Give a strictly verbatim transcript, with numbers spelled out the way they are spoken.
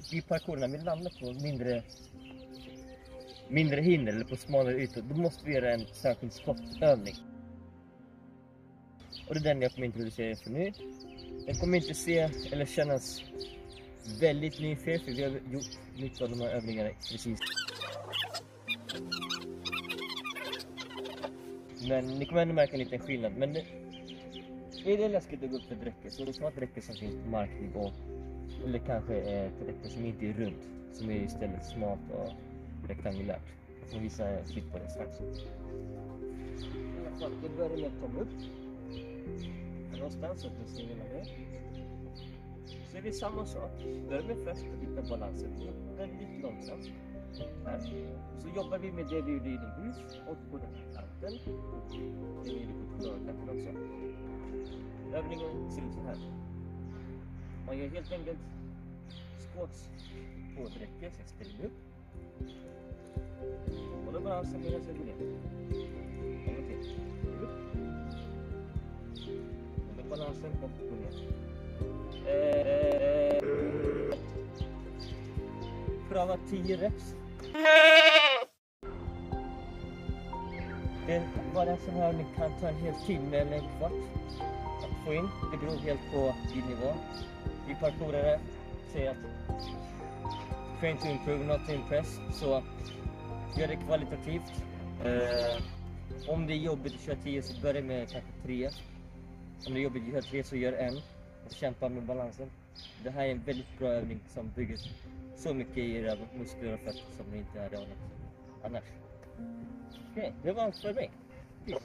i parkour när vi landar på mindre, mindre hinder eller på smalare ytor, då måste vi göra en särskild skottövning. Och det är den jag kommer introducera er för nu. Den kommer inte se eller kännas väldigt ny för er, för vi har gjort mycket av de här övningarna precis. Men ni kommer ändå märka en liten skillnad. Men det, är det läskigt att gå upp för ett räcke, så det ska vara ett räcke som finns på marknivå. Eller kanske ett räcke som inte är runt, som är istället smalt och rektangulärt. Jag får visa en klipp på det strax. I alla fall, det börjar med att komma upp. Någonstans så att ni ser hela det. Så är det samma sak. Börjar med först att hitta balansen. Väldigt långsamt. Här. Så jobbar vi med det vi gjorde inomhus och på den här kanten. Det är på kolorkanten också. Övningen ser ut så här. Man gör helt enkelt squats på ett räcke, så jag ställer upp. Och då balansen medan jag går ner. En gång till. Upp. Och då balansen och gå ner. Eh, pröva tio reps. Det var det som här ni kan ta en hel timme eller en kvart att få in. Det beror helt på din nivå. Vi parkourare säger att train to improve, not to impress. Så gör det kvalitativt. Eh, om det är jobbigt att köra tio så börja med kanske tre. Om det är jobbigt att köra tre så gör en. Och kämpa med balansen. Det här är en väldigt bra övning som bygger så mycket i era muskler och fötter som ni inte hade annars. Okej, okay, det var allt för mig. Peace.